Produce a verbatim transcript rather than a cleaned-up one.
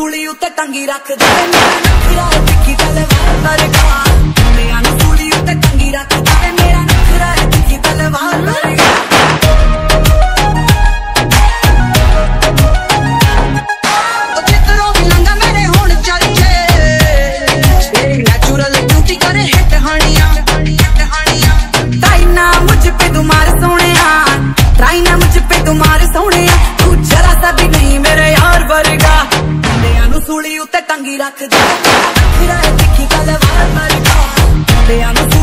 सूली उत्ते टंगी रख दे मेरा नखरा है तिखी तलवार वर्गा मुंडियां नू सूली उत्ते टंगी रख दे मेरा नखरा है तिखी तलवार वर्गा सूली उत्ते टंगी रख दे नखरा है तिखी तलवार वर्गा मुंडियां नू